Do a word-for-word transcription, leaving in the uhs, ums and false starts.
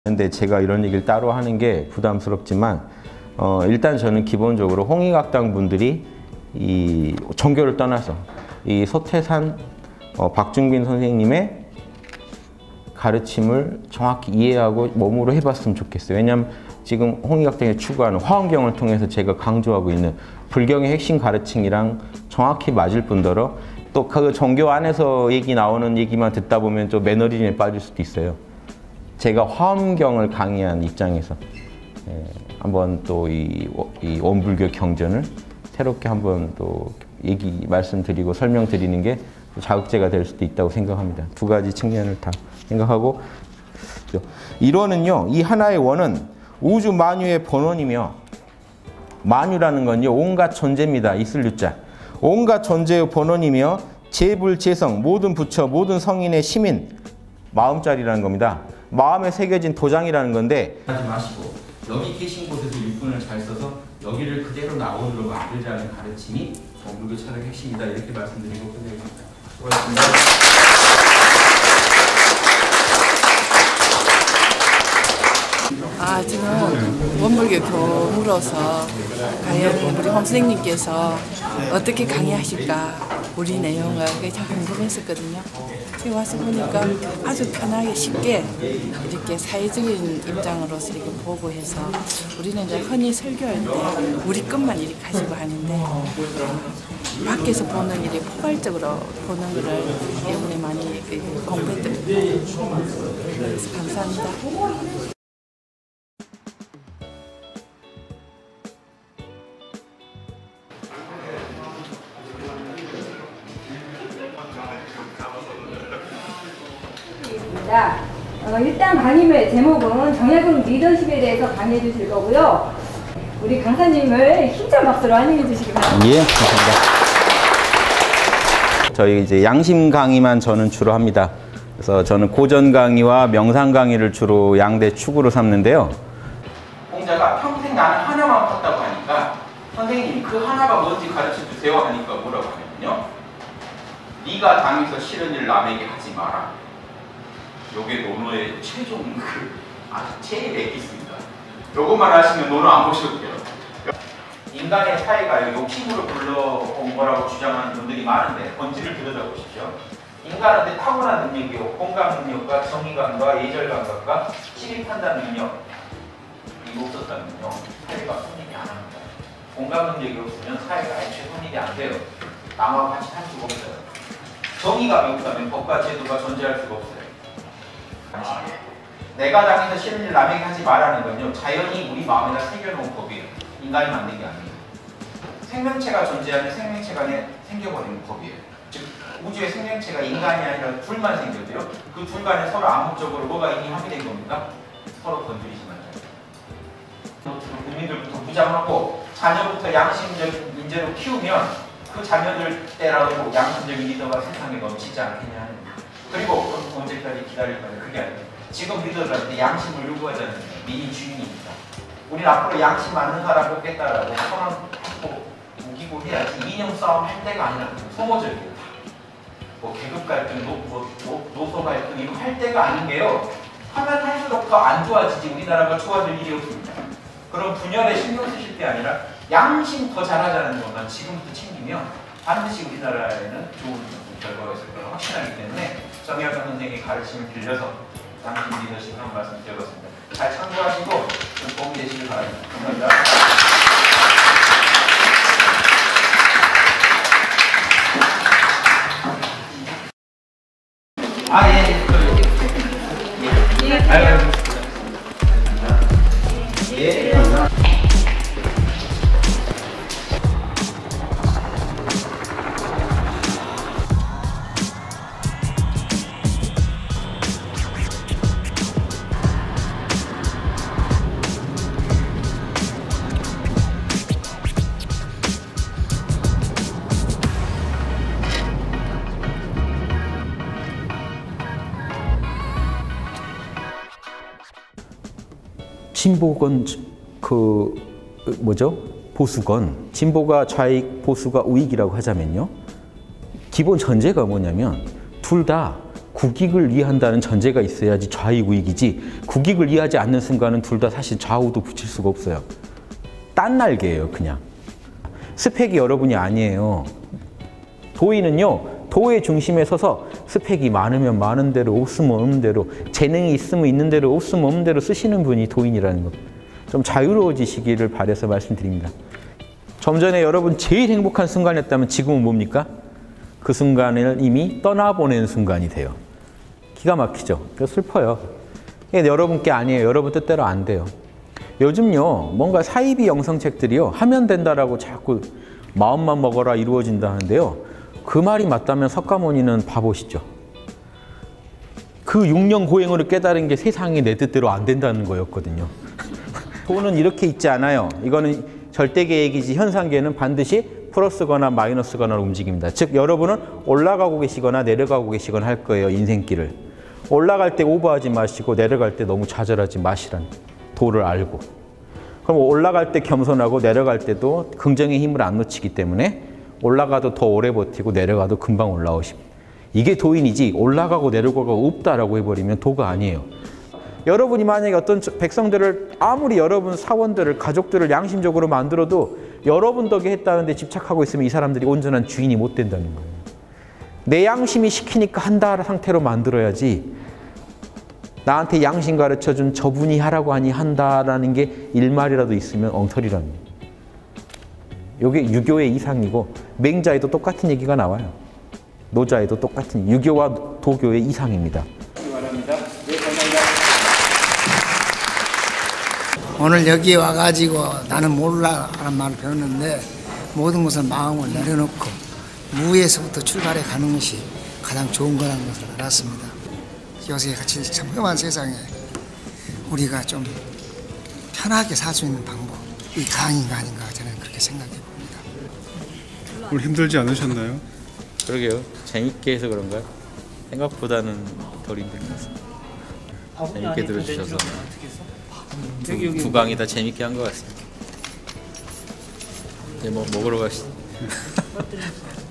근데 제가 이런 얘기를 따로 하는 게 부담스럽지만 어, 일단 저는 기본적으로 홍익학당 분들이 이 종교를 떠나서 이 서태산 어, 박중빈 선생님의 가르침을 정확히 이해하고 몸으로 해봤으면 좋겠어요. 왜냐하면 지금 홍익학당이 추구하는 화엄경을 통해서 제가 강조하고 있는 불경의 핵심 가르침이랑 정확히 맞을 뿐더러 또 그 종교 안에서 얘기 나오는 얘기만 듣다 보면 좀 매너리즘에 빠질 수도 있어요. 제가 화엄경을 강의한 입장에서 예, 한번 또 이 이 원불교 경전을 새롭게 한번 또 얘기 말씀드리고 설명드리는 게 자극제가 될 수도 있다고 생각합니다. 두 가지 측면을 다 생각하고 일원은요, 이 하나의 원은 우주 만유의 본원이며 만유라는 건요 온갖 존재입니다. 있을 유자. 온갖 존재의 본원이며 재불재성 모든 부처 모든 성인의 시민 마음자리라는 겁니다. 마음에 새겨진 도장이라는 건데 하지 마시고 여기 계신 곳에서 일꾼을 잘 써서 여기를 그대로 나오도록 만들자는 가르침이 원불교 철학의 핵심이다. 이렇게 말씀드리고 끝내겠습니다. 수고하셨습니다. 아, 지금 원불교 교무로서 과연 우리 홍 선생님께서 어떻게 강의하실까 우리 내용을 참 궁금했었거든요. 지금 와서 보니까 아주 편하게 쉽게 이렇게 사회적인 입장으로서 이렇게 보고 해서 우리는 이제 흔히 설교할 때 우리 것만 이렇게 가지고 하는데 밖에서 보는 일이 포괄적으로 보는 거를 이번에 많이 공부했던 그래서 감사합니다. 어, 일단 강의의 제목은 정약용 리더십에 대해서 강의해 주실 거고요. 우리 강사님을 힘찬 박수로 환영해 주시기 바랍니다. 예, 감사합니다. 저희 이제 양심 강의만 저는 주로 합니다. 그래서 저는 고전 강의와 명상 강의를 주로 양대 축으로 삼는데요. 공자가 평생 나는 하나만 컸다고 하니까 선생님이 그 하나가 뭔지 가르쳐 주세요 하니까 뭐라고 하냐면요. 네가 당에서 싫은 일 남에게 하지 마라. 요게 논어의 최종 그 아주 제일 엑기스입니다. 요것만 하시면 논어 안 보셔도 돼요. 인간의 사회가 욕심으로 불러온 거라고 주장하는 분들이 많은데 본질을 들여다보십시오. 인간한테 타고난 능력이요. 공감 능력과 정의감과 예절 감각과 시비 판단 능력 이거 없었다면요. 사회가 손님이 안 합니다. 공감 능력이 없으면 사회가 애초에 손님이 안 돼요. 남하고 같이 살 수가 없어요. 정의감이 없다면 법과 제도가 존재할 수가 없어요. 내가 당해서 싫은 일 남에게 하지 말라는 건요 자연히 우리 마음에다 새겨놓은 법이에요. 인간이 만든 게 아니에요. 생명체가 존재하면 생명체 간에 생겨버리는 법이에요. 즉 우주의 생명체가 인간이 아니라 둘만 생겨도요 그 둘 간에 서로 암묵적으로 뭐가 이미 합의된 겁니까? 서로 건드리시면 돼요. 국민들부터 무장하고 자녀부터 양심적 인재로 키우면 그 자녀들 때라도 양심적인 리더가 세상에 넘치지 않겠냐. 그리고 언제까지 기다릴 거예요? 그게 아니에요. 지금 리더들한테 양심을 요구하자는 민의 주인입니다. 우리는 앞으로 양심 많은 사람 뽑겠다라고 선언하고 우기고 해야지 이념 싸움 할 때가 아니라 소모적이에요. 뭐 계급 갈등, 노, 뭐, 노, 노소 갈등 이거 할 때가 아닌 게요. 하면 할수록 더 안 좋아지지 우리나라가 좋아질 일이 없습니다. 그럼 분열에 신경 쓰실 게 아니라 양심 더 잘하자는 것만 지금부터 챙기면 반드시 우리나라에는 좋은 결과가 있을 거라 확신하기 때문에 정약용 선생님의 가르침을 빌려서 양심 리더십 한 말씀 드려봤습니다. 잘 참고하시고 좀 도움이 되시길 바랍니다. 감사합니다. 아, 예, 예. 예. 예. 알겠습니다. 예. 진보건 그 뭐죠? 보수건 진보가 좌익, 보수가 우익이라고 하자면요. 기본 전제가 뭐냐면 둘 다 국익을 이해한다는 전제가 있어야지 좌익우익이지, 국익을 이해하지 않는 순간은 둘 다 사실 좌우도 붙일 수가 없어요. 딴 날개예요, 그냥. 스펙이 여러분이 아니에요. 도인은요, 도의 중심에 서서 스펙이 많으면 많은 대로, 없으면 없는 대로, 재능이 있으면 있는 대로, 없으면 없는 대로 쓰시는 분이 도인이라는 것. 좀 자유로워지시기를 바라서 말씀드립니다. 좀 전에 여러분 제일 행복한 순간이었다면 지금은 뭡니까? 그 순간을 이미 떠나보낸 순간이 돼요. 기가 막히죠? 그래서 슬퍼요. 이게 여러분께 아니에요. 여러분 뜻대로 안 돼요. 요즘요, 뭔가 사이비 영성책들이요, 하면 된다라고 자꾸 마음만 먹어라 이루어진다 하는데요. 그 말이 맞다면 석가모니는 바보시죠. 그 육 년 고행으로 깨달은 게 세상이 내 뜻대로 안 된다는 거였거든요. 돈은 이렇게 있지 않아요. 이거는 절대계획이지 현상계는 반드시 플러스거나 마이너스거나로 움직입니다. 즉 여러분은 올라가고 계시거나 내려가고 계시거나 할 거예요. 인생길을. 올라갈 때 오버하지 마시고 내려갈 때 너무 좌절하지 마시라는 도를 알고. 그럼 올라갈 때 겸손하고 내려갈 때도 긍정의 힘을 안 놓치기 때문에 올라가도 더 오래 버티고 내려가도 금방 올라오십니다. 이게 도인이지 올라가고 내려가고 없다라고 해버리면 도가 아니에요. 여러분이 만약에 어떤 백성들을 아무리 여러분 사원들을 가족들을 양심적으로 만들어도 여러분 덕에 했다는데 집착하고 있으면 이 사람들이 온전한 주인이 못 된다는 거예요. 내 양심이 시키니까 한다 상태로 만들어야지 나한테 양심 가르쳐준 저분이 하라고 하니 한다라는 게 일말이라도 있으면 엉터리라는 거예요. 이게 유교의 이상이고 맹자에도 똑같은 얘기가 나와요. 노자에도 똑같은 유교와 도교의 이상입니다. 오늘 여기 와가지고 나는 몰라 라는 말을 배웠는데 모든 것을 마음을 내려놓고 무에서부터 출발해 가는 것이 가장 좋은 거라는 것을 알았습니다. 요새 같이 참 험한 세상에 우리가 좀 편하게 살 수 있는 방법이 강의가 아닌가 저는 그렇게 생각해 봅니다. 오늘 힘들지 않으셨나요? 그러게요. 재밌게 해서 그런가요? 생각보다는 덜 힘든 것 같습니다. 재밌게 들어주셔서 두, 두 강의 다 재밌게 한 것 같습니다. 이제 뭐 먹으러 가시죠.